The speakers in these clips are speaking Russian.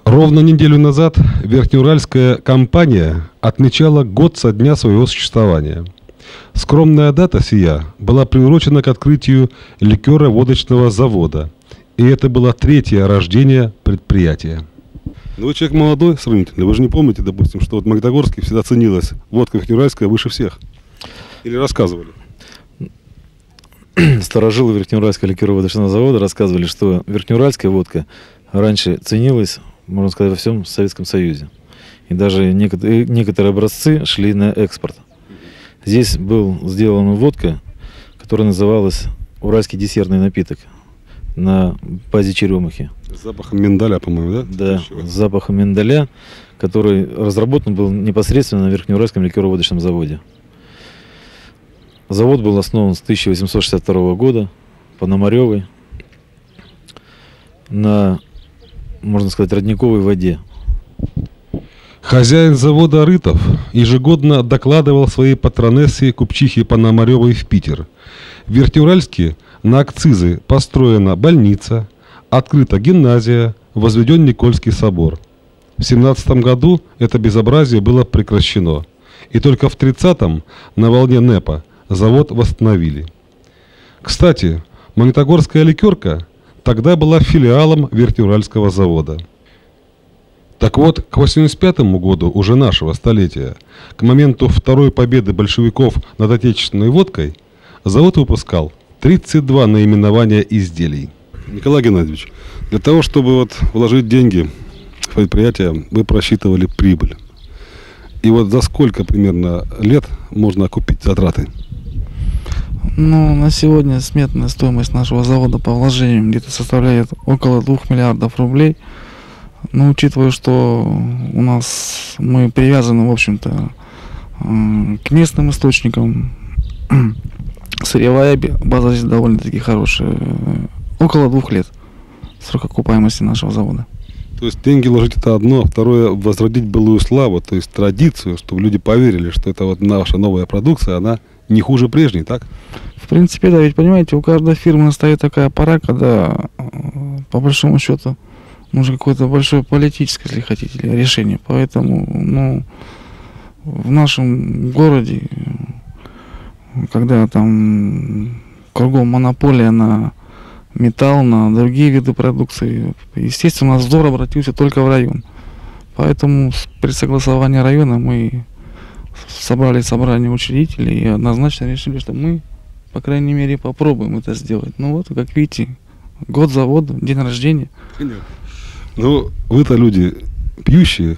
Ровно неделю назад Верхнеуральская компания отмечала год со дня своего существования. Скромная дата сия была приурочена к открытию ликеро-водочного завода, и это было третье рождение предприятия. Ну, вы человек молодой сравнительно, вы же не помните, допустим, что вот в Магнитогорске всегда ценилась водка верхнеуральская выше всех? Или рассказывали? Старожилы Верхнеуральского ликеро-водочного завода рассказывали, что верхнеуральская водка раньше ценилась, можно сказать, во всем Советском Союзе. И даже некоторые образцы шли на экспорт. Здесь был сделана водка, которая называлась «Уральский десертный напиток» на базе черемухи. С запахом миндаля, по-моему, да? Да, с запахом миндаля, который разработан был непосредственно на Верхнеуральском ликеро-водочном заводе. Завод был основан с 1862 года Пономаревой на, можно сказать, родниковой воде. Хозяин завода Рытов ежегодно докладывал своей патронессе купчихе Пономаревой в Питер. В Верхнеуральске на акцизы построена больница, открыта гимназия, возведен Никольский собор. В 17 году это безобразие было прекращено, и только в 30-м на волне НЭПа завод восстановили. Кстати, Магнитогорская ликерка тогда была филиалом Верхнеуральского завода. Так вот, к 85 году уже нашего столетия, к моменту второй победы большевиков над отечественной водкой, завод выпускал 32 наименования изделий. Николай Геннадьевич, для того, чтобы вот вложить деньги в предприятие, вы просчитывали прибыль. И вот за сколько примерно лет можно окупить затраты? Ну, на сегодня сметная стоимость нашего завода по вложениям где-то составляет около 2 миллиардов рублей. Но учитывая, что у нас мы привязаны, в общем-то, к местным источникам, сырьевая база здесь довольно-таки хорошая. Около 2 лет срок окупаемости нашего завода. То есть деньги вложить это одно, а второе возродить былую славу, то есть традицию, чтобы люди поверили, что это вот наша новая продукция, она не хуже прежней, так? В принципе, да, ведь понимаете, у каждой фирмы настает такая пора, когда по большому счету нужно какое-то большое политическое, если хотите, решение. Поэтому, ну, в нашем городе, когда там кругом монополия на металл, на другие виды продукции, естественно, у нас взор обратился только в район. Поэтому при согласовании района мы собрали собрание учредителей и однозначно решили, что мы, по крайней мере, попробуем это сделать. Ну вот, как видите, год завода, день рождения. Понятно. Ну, вы-то люди пьющие?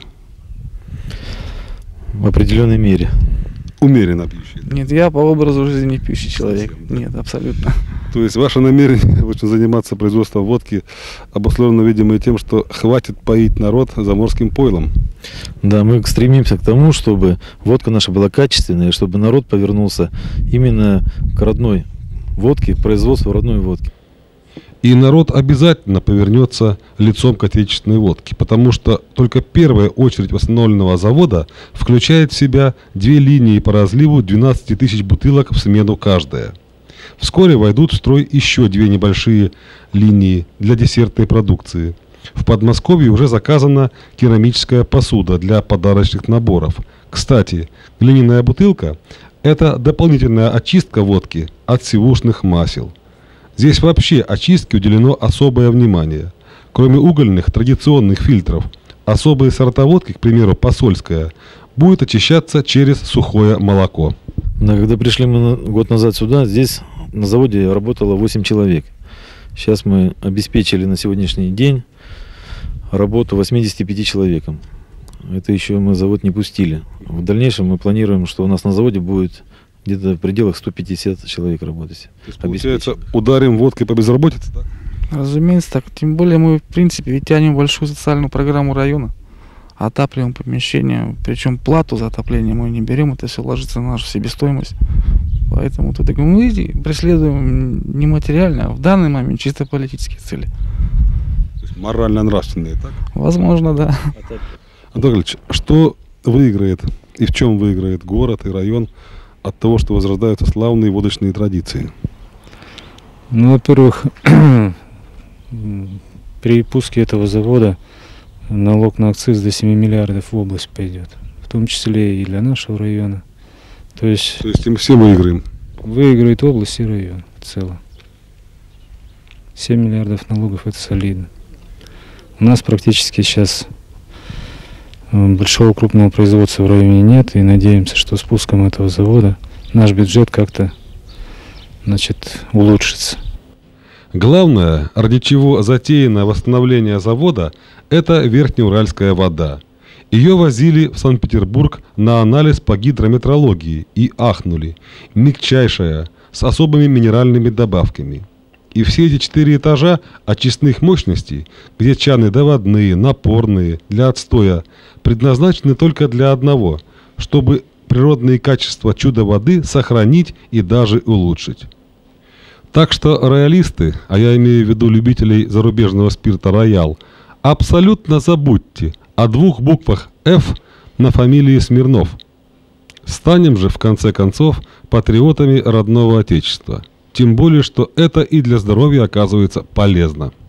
В определенной мере. Умеренно пьющие? Нет, я по образу жизни не пьющий человек. Совсем, да? Нет, абсолютно. То есть ваше намерение очень заниматься производством водки обусловлено, видимо, и тем, что хватит поить народ заморским пойлом. Да, мы стремимся к тому, чтобы водка наша была качественная, чтобы народ повернулся именно к родной водке, к производству родной водки. И народ обязательно повернется лицом к отечественной водке, потому что только первая очередь восстановленного завода включает в себя 2 линии по разливу 12 тысяч бутылок в смену каждая. Вскоре войдут в строй еще 2 небольшие линии для десертной продукции. В Подмосковье уже заказана керамическая посуда для подарочных наборов. Кстати, глиняная бутылка – это дополнительная очистка водки от сивушных масел. Здесь вообще очистке уделено особое внимание. Кроме угольных традиционных фильтров, особые сорта водки, к примеру, посольская, будет очищаться через сухое молоко. Да, когда пришли мы год назад сюда, здесь на заводе работало 8 человек. Сейчас мы обеспечили на сегодняшний день работу 85 человеком. Это еще мы завод не пустили. В дальнейшем мы планируем, что у нас на заводе будет где-то в пределах 150 человек работать. То есть, получается, ударим водкой по безработице, да? Разумеется, так. Тем более мы, в принципе, ведь тянем большую социальную программу района. Отапливаем помещение, причем плату за отопление мы не берем, это все ложится на нашу себестоимость. Поэтому тут мы преследуем не материально, а в данный момент чисто политические цели. То есть морально-нравственные, так? Возможно, да. Антон Ильич, что выиграет и в чем выиграет город и район от того, что возрождаются славные водочные традиции? Ну, во-первых, при пуске этого завода налог на акциз до 7 миллиардов в область пойдет, в том числе и для нашего района. То есть им все выиграем. выиграет область и район в целом. 7 миллиардов налогов — это солидно. У нас практически сейчас большого крупного производства в районе нет, и надеемся, что с пуском этого завода наш бюджет как-то, значит, улучшится. Главное, ради чего затеяно восстановление завода, это Верхнеуральская вода. Ее возили в Санкт-Петербург на анализ по гидрометрологии и ахнули. Мягчайшая, с особыми минеральными добавками. И все эти 4 этажа очистных мощностей, где чаны доводные, напорные, для отстоя, предназначены только для одного, чтобы природные качества чудо воды сохранить и даже улучшить. Так что роялисты, а я имею в виду любителей зарубежного спирта «Роял», абсолютно забудьте о 2 буквах «Ф» на фамилии Смирнов. Станем же, в конце концов, патриотами родного Отечества. Тем более, что это и для здоровья оказывается полезно.